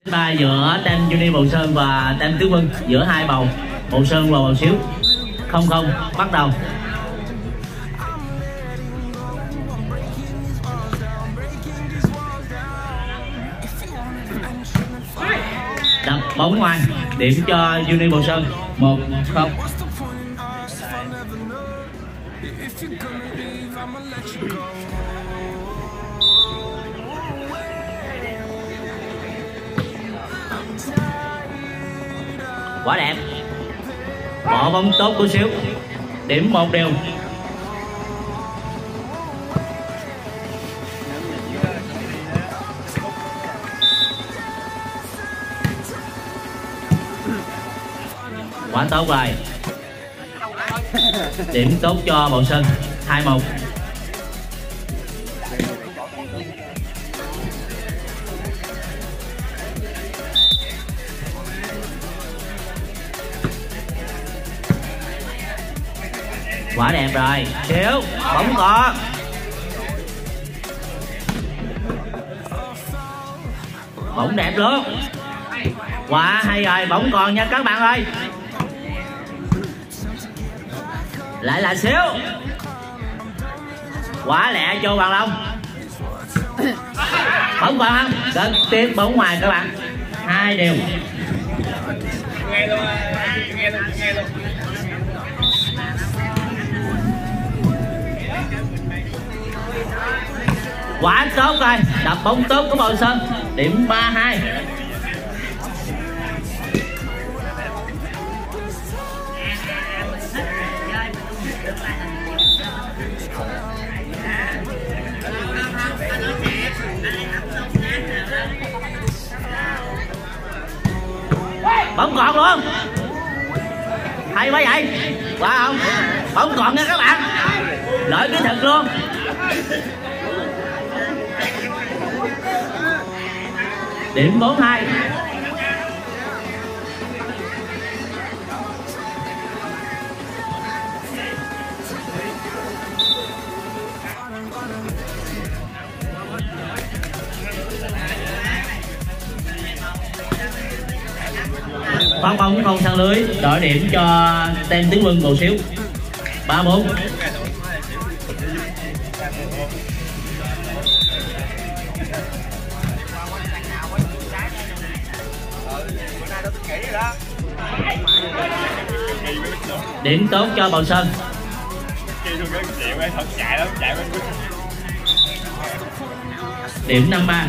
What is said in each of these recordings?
Ba giữa Team Junior Bầu Sơn và Team Tứ Quân, giữa hai bầu Bầu Sơn và Bầu Xíu. 0-0 bắt đầu. Đập bóng ngoài, điểm cho Junior Bầu Sơn 1-0. Quá đẹp, bỏ bóng tốt của Xíu, điểm 1-1. Quá tốt rồi, điểm tốt cho Bầu Sơn 2-1. Quá đẹp rồi, Xíu, bóng có. Bóng đẹp luôn. Quá hay rồi, bóng còn nha các bạn ơi. Lại là Xíu. Quá lẹ cho Hoàng Long. Bóng còn không? Rất tiếc, bóng ngoài các bạn. 2-2. Nghe luôn. Quá tốt rồi, đập bóng tốt của Bầu Sơn, điểm 3-2. Bóng còn luôn, hay quá vậy. Wow, không, bóng còn nha các bạn, lợi kỹ thuật luôn. Điểm 4-2. Phát bóng không sang lưới, đổi điểm cho Team Tứ Quân Bầu Xíu 3-4. Điểm tốt cho Bầu Sơn. Điểm 5-3.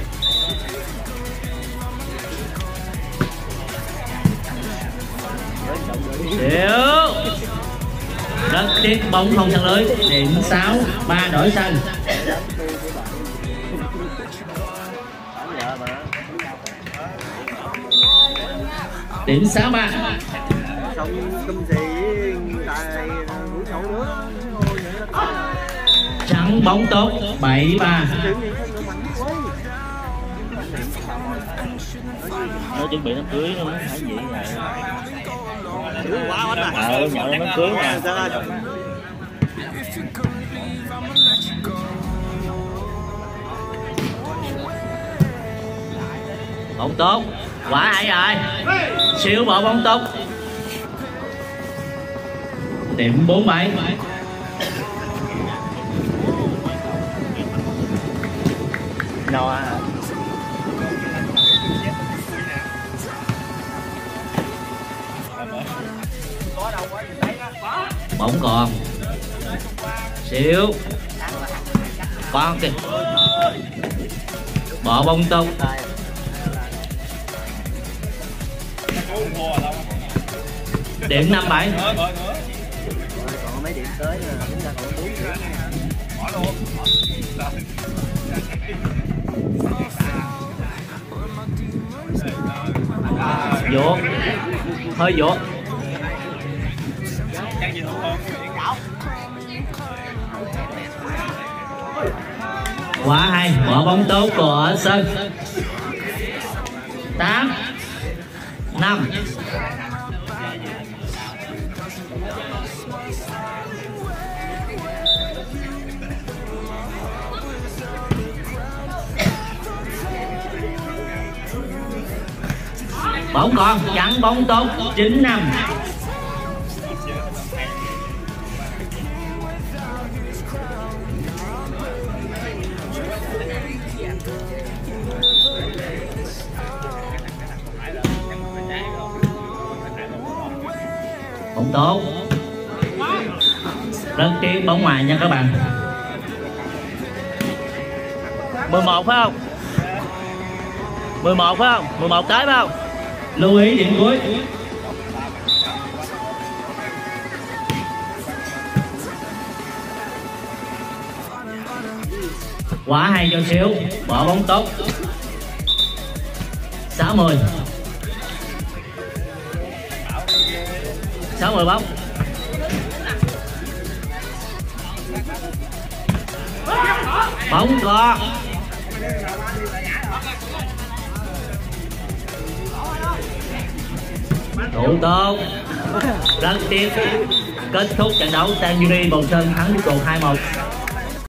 Xíu. Rất tiếc, bóng không sang lưới, điểm 6-3 đổi sân. Điểm 6-3. Trắng bóng tốt 7-3. Nó chuẩn bị đám cưới nó phải gì vậy? Quá anh à. Nhậu đám cưới mà. Bóng tốt, quá hay rồi. Xíu bỏ bóng tốt. Điểm 4-7. No à. Bóng còn. Xíu. Con kìa. Bỏ bóng tốt. Điểm 5-7. Còn mấy điểm tới chúng ta còn 4 điểm. Bỏ luôn. Vô. Hơi vô. Quá hay, bỏ bóng tốt của Sơn. 8-5. Bóng còn, chặn bóng tốt, 9-5. Bóng tốt. Rất tiếc bóng ngoài nha các bạn. 11 phải không? 11 phải không? 11 tới phải không? Lưu ý điểm cuối. Quá hay cho xíu, bỏ bóng tốt. 60. 60 bóng. Bóng co. Thủ tốt. Rất tiếc. Kết thúc trận đấu Tangerine Bồng Sơn thắng tiếp tục 2-1.